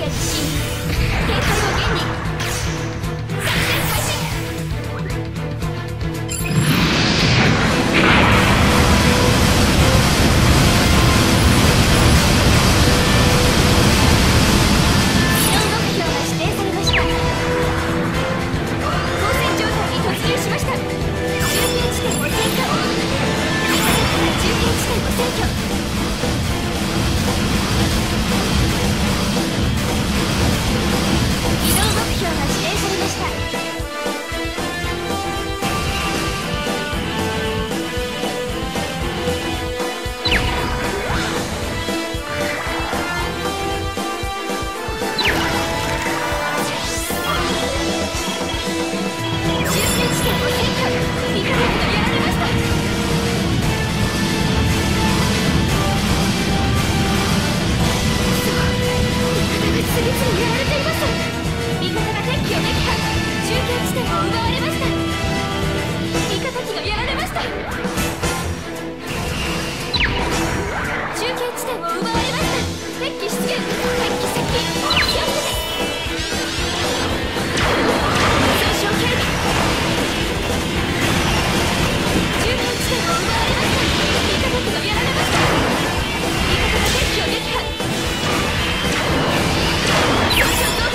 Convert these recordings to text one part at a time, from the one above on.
ア受信。警戒を現に。作戦開始。移動目標が指定されました。交戦状態に突入しました。中継地点を占拠。中継地点を占拠。移動目標が指定されました。中継地点を占拠。味方機がやられました。次々やられています。味方が敵機を撃破。中継地点を奪われました。味方機がやられました。中継地点を奪われました。敵機出現。敵機接近。気をつけて。損傷警備。中継地点を奪われました。味方機がやられました。味方が敵機を撃破。損傷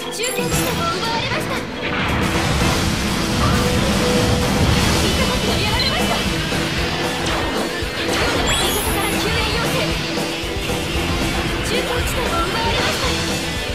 中継地点を奪われました。味方機がやられました。味方から救援要請。中継地点を奪われました。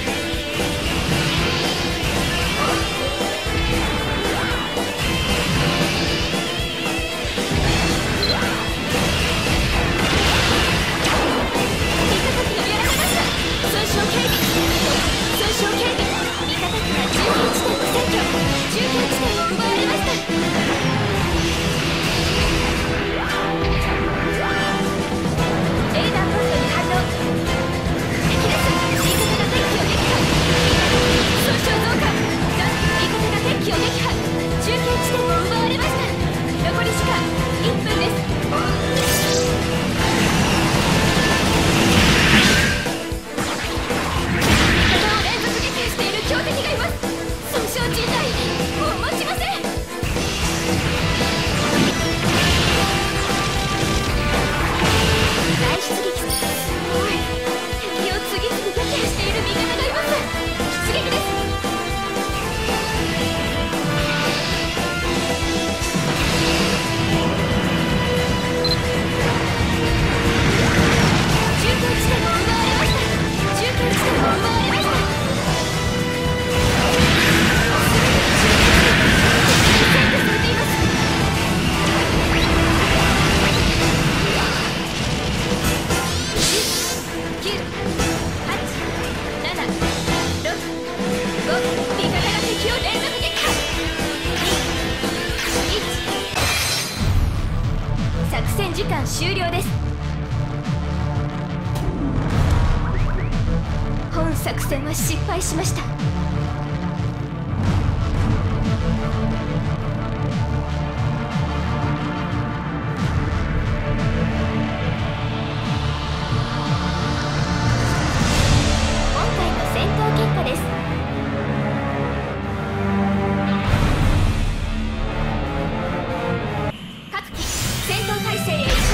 終了です。本作戦は失敗しました。今回の戦闘結果です。各機戦闘態勢へ移行。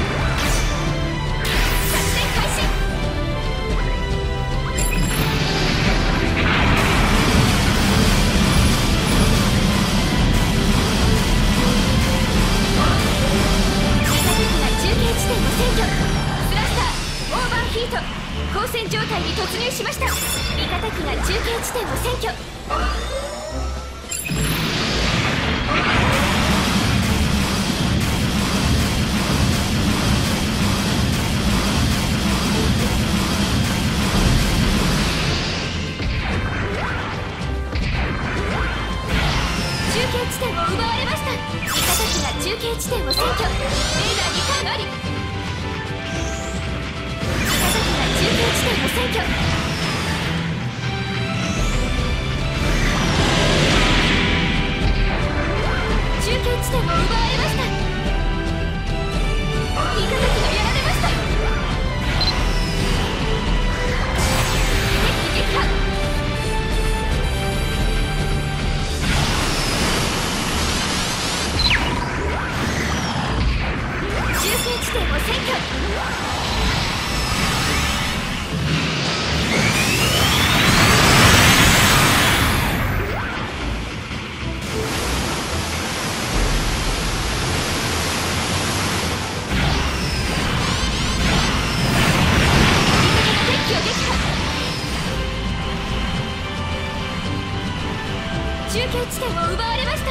交戦状態に突入しました。味方機が中継地点を占拠。中継地点を奪われました。味方機が中継地点を占拠。レーダーにターンあり。中継地点を占拠。中継地点を奪われました。味方機がやられました。敵撃破。中継地点を占拠。中継地点を奪われました。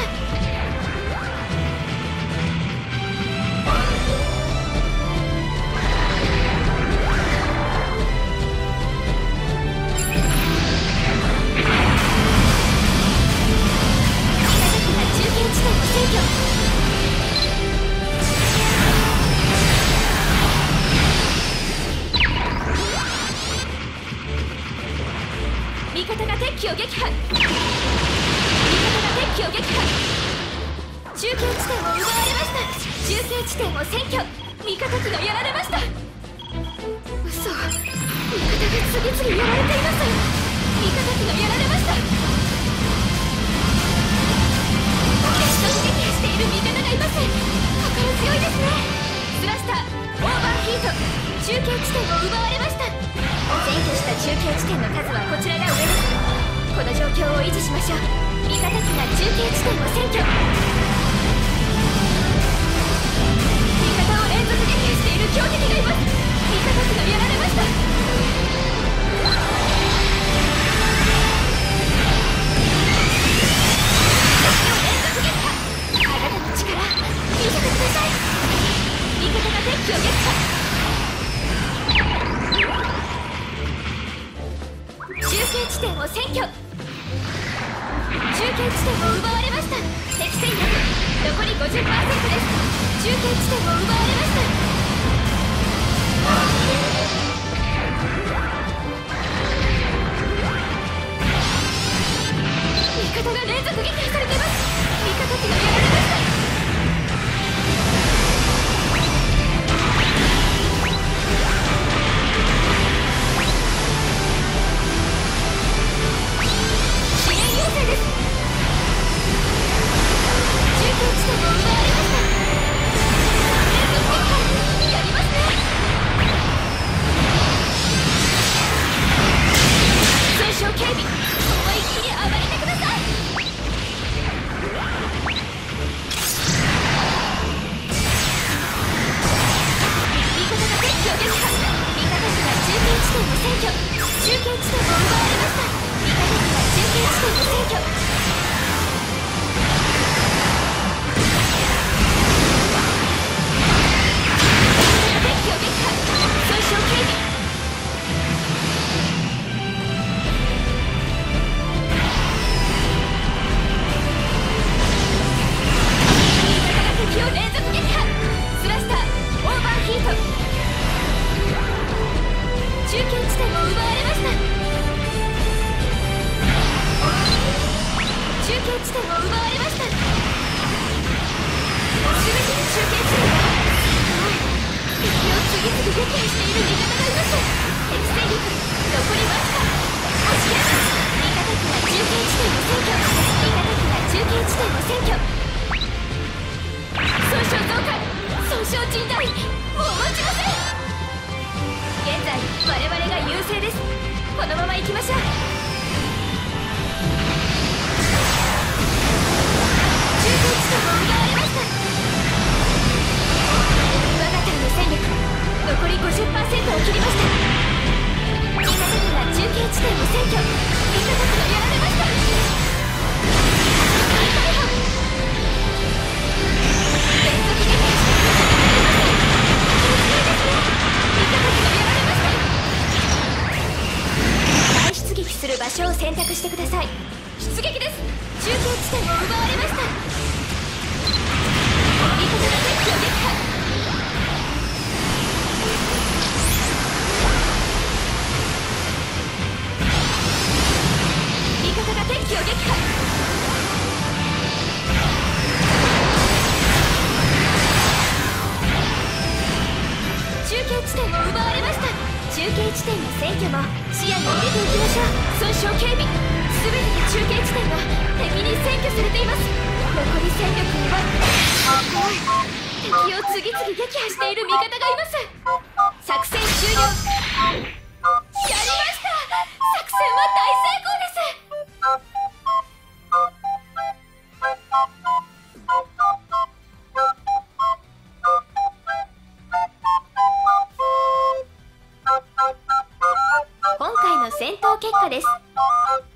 味方が敵機を撃破。味方が敵機を撃破。中継地点を奪われました。中継地点を占拠。味方機がやられました。嘘、味方が次々やられています。味方機がやられました。決勝撃破している味方がいます。心強いですね。スラスターオーバーヒート。中継地点を奪われました。占拠した中継地点の数はこちらが上です。この維持しましょう。味方機が中継地点を占拠。味方を連続撃破している強敵がいます。味方機がやられました。中継地点を占拠。中継地点を奪われました。敵戦力残り 50% です。中継地点を奪われました。味方が連続撃破されています。味方機がやられました。このまま行きましょう。中継地点を奪われました。我が隊の戦力残り 50% を切りました。味方機が中継地点を占拠。味方機がやられました。連続撃破して味方機がやられました。排出撃する場所を選択してください。出撃です。中継地点を奪われました。味方が敵機を撃破。味方が敵機を撃破。中継地点を奪われました。中継地点の占拠も視野に入れていきましょう。損傷警備、全ての中継地点が敵に占拠されています。残り戦力には敵を次々撃破している味方がいます。作戦終了。やりました。作戦は大成功です。今回の戦闘結果です。